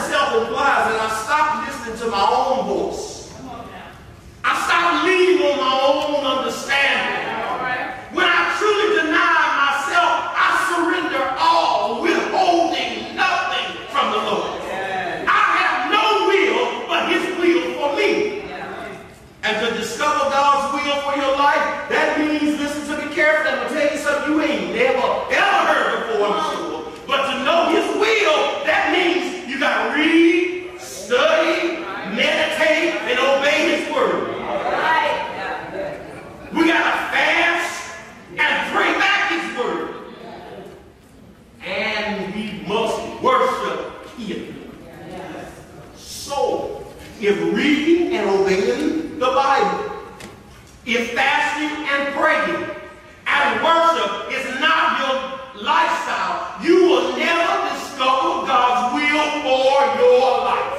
itself implies that I stop listening to my own voice. I stop leaning on my own understanding. When I truly deny myself, I surrender all, withholding nothing from the Lord. I have no will but his will for me. And to discover God's will for your life, that means, listen to me carefully, I'm going to tell you something you ain't never, ever heard before, I'm sure. But to know his will, that means you got to read, study, meditate, and obey his word. We got to fast and pray back his word. And we must worship him. So, if reading and obeying the Bible, if fasting and praying and worship is not your lifestyle, you will never discover God's will for your life.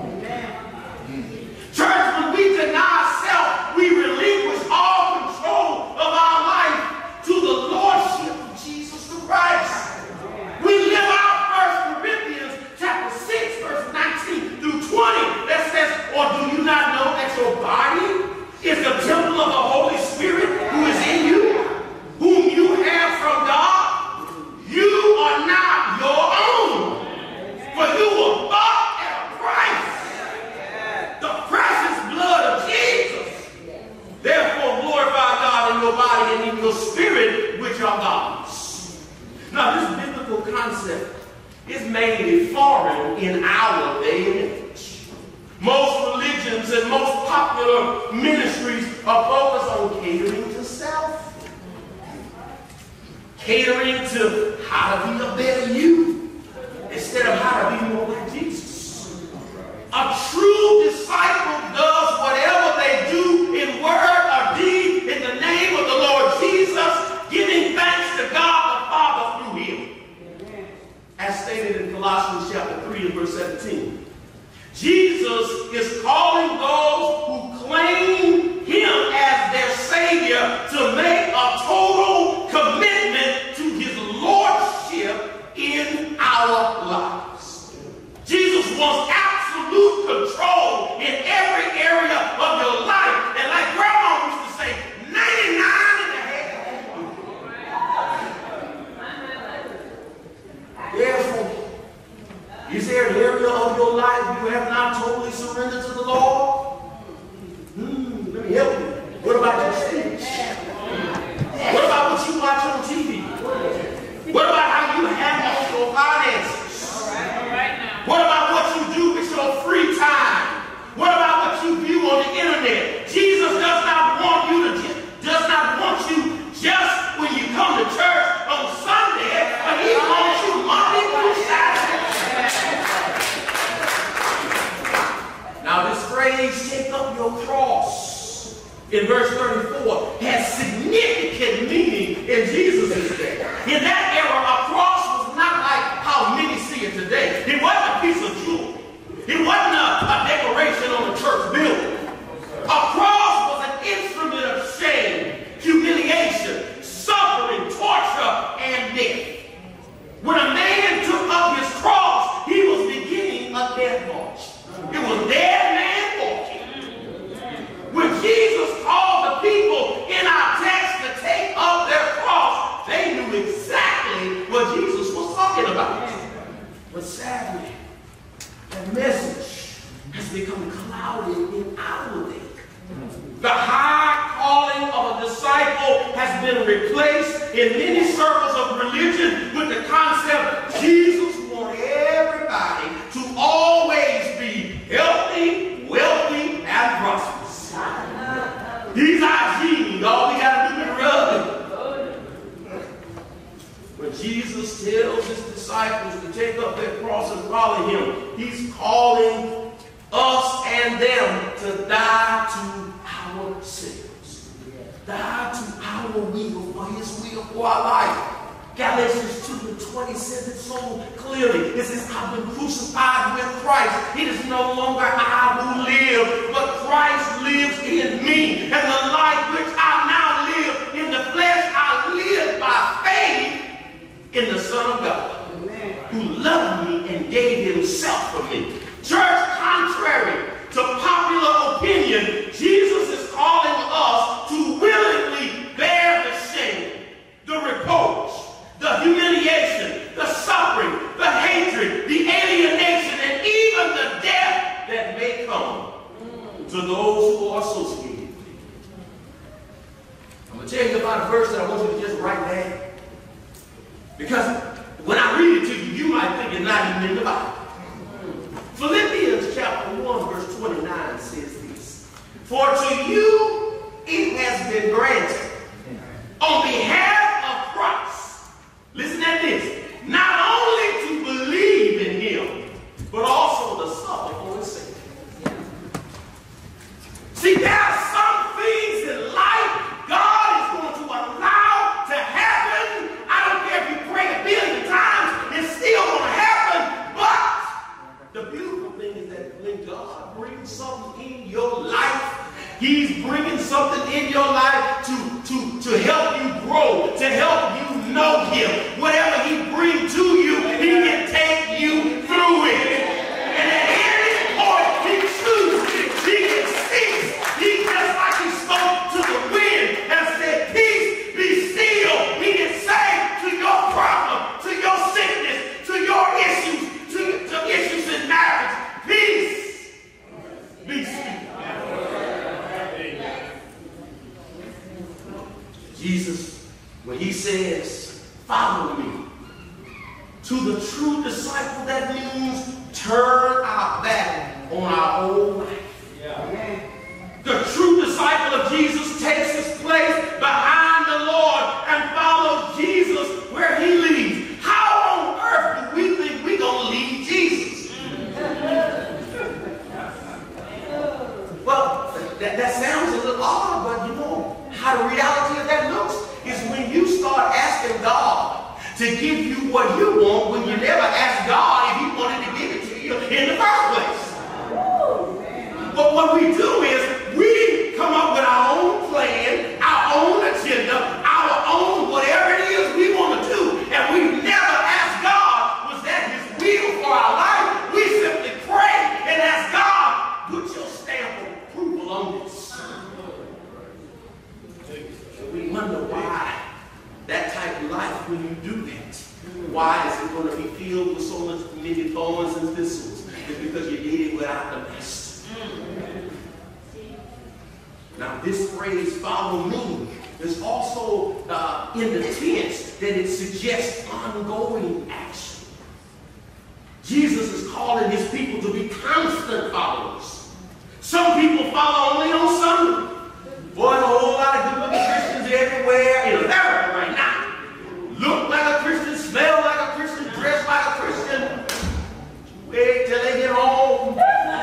Church, when we deny self, we relinquish all control of our life to the Lordship of Jesus Christ. We live out 1 Corinthians chapter 6, verse 19 through 20 that says, or do you not know that your body is the temple of the Holy Spirit who is in you, whom you have from God? You are not your own, for you were bought at a price, the precious blood of Jesus. Therefore, glorify God in your body and in your spirit, which are God's. Now, this biblical concept is mainly foreign in our day and age. Most religions and most popular ministries are focused on catering to self, catering to how to be a better you instead of how to be more like Jesus. A true disciple does whatever they do in word or deed in the name of the Lord Jesus, giving thanks to God the Father through him. As stated in Colossians chapter 3 and verse 17. Jesus is calling those who claim him as their Savior to make a total commitment to his Lordship in our lives. Jesus wants absolute control in every area of your life. And like Grandma used to say, 99 in the head. Therefore, is there an area of your life you have not totally surrendered to the Lord? Let me help you. What about your speech? What about what you watch on TV? What about how you handle your finances? What about what you do with your free time? What about what you view on the internet? Jesus does not want you just when you come to church on Sunday, but he wants you Monday through Saturday. Now this phrase, take up your cross, in verse 34, has significant meaning in Jesus' day. In that era, a cross was not like how many see it today. It wasn't a piece of jewelry. It wasn't a decoration on a church building. A cross was an instrument of shame, humiliation, suffering, torture, and death. When a man took up his cross, he was beginning a death march. It was dead man walking. When Jesus called the people in our text to take up their cross, they knew exactly what Jesus was talking about. But sadly, that message has become clouded in our day. The high calling of a disciple has been replaced in many circles of religion with the concept Jesus wants everybody to always be healthy, wealthy, and prosperous. He's our genie. All we got to do is rub him. When Jesus tells his disciples to take up their cross and follow him, he's calling us and them to die to ourselves. Die to our will for his will for our life. Galatians 2:20 says it so clearly. It says, I've been crucified with Christ. It is no longer I who live, but Christ lives in me. And the life which I now live in the flesh, I live by faith in the Son of God, who loved me and gave himself for me. Church, contrary to popular opinion, Jesus is calling us to willingly bear the shame, the reproach, the humiliation, the suffering, the hatred, the alienation, and even the death that may come to those who are associated with it. I'm going to tell you about a verse that I want you to just write down. Because when I read it to you, you might think it's not even in the Bible. Philippians chapter 1, verse 29 says this. For to you it has been granted on behalf of Christ. Listen at this. Not only to believe in him, but also to suffer for his sake. See, there are some things in life God is going to allow to happen. I don't care if you pray a billion times, it's still going to happen. But the beautiful thing is that when God brings something in your life, he's bringing something in your life to help you grow, to help you know him. Whatever he brings to you, he can take you through it. And at any point he chooses, he can cease. He just like he spoke to the wind and said, peace, be still. He can say to your problem, to your sickness, to your issues, to issues in marriage, peace, be still. Jesus, when he says, follow me, to the true disciple, that means turn our back on our own life. Yeah. The true disciple of Jesus takes his place behind the Lord and follows Jesus where he leads. How on earth do we think we're going to lead Jesus? Well, that sounds a little odd, but you know how the reality of that looks is when you start asking God to give you what you want when you never asked God if he wanted to give it to you in the first place. But what we do is we come up with our own plan, our own agenda, our own whatever it is we want to do, and we never ask God, was that his will for our life? We simply pray and ask God, put your stamp of approval on this. And we wonder why that type of life, when you do that, why is it going to be filled with so many thorns and thistles? It's because you did it without the master. Now, this phrase, follow me, is also in the tense that it suggests ongoing action. Jesus is calling his people to be constant followers. Some people follow only on Sunday. Boy, there's a whole lot of good-looking Christians everywhere in America right now. Look like a Christian, smell like a Christian, dress like a Christian. Wait till they get home.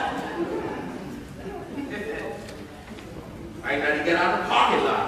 Right now, to get out of the parking lot.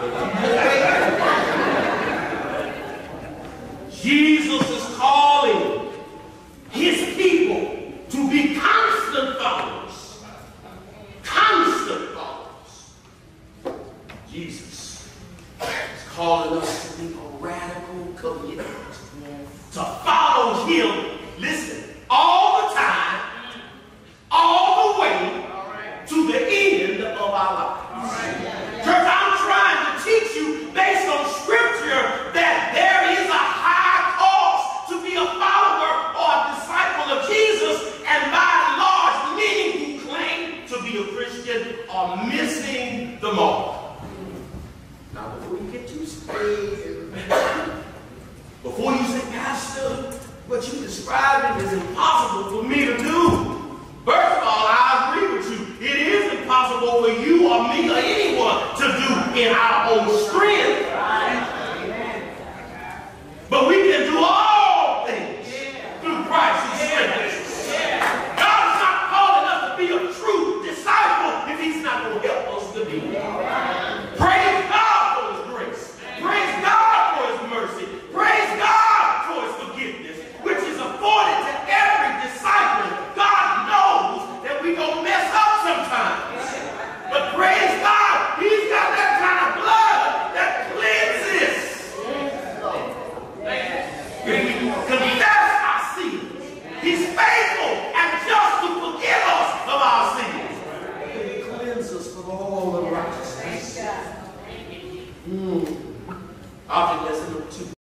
Jesus is calling his people to be constant followers. Constant followers. Jesus is calling us to make a radical commitment to follow him. Listen, all the time, all the way to the end of our lives. Church, I'm trying to teach you based on scripture that there is a high cost to be a follower or a disciple of Jesus, and by and large, many who claim to be a Christian are missing the mark. Now, before you get too scared, before you say, Pastor, what you described is impossible for me to do. First of all, I agree with you. It is impossible for you or me or anyone to do in our own strength. But we can do all things through Christ who strengthens us. God is not calling us to be a true disciple if he's not going to help us to be. Praise God for his grace. Praise God for his mercy. Praise God for his forgiveness, which is afforded to every disciple cleanse us from all unrighteousness.